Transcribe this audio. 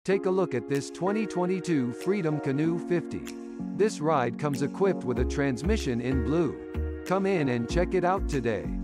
Take a look at this 2022 Freedom Canoe 50. This ride comes equipped with a transmission in blue. Come in and check it out today.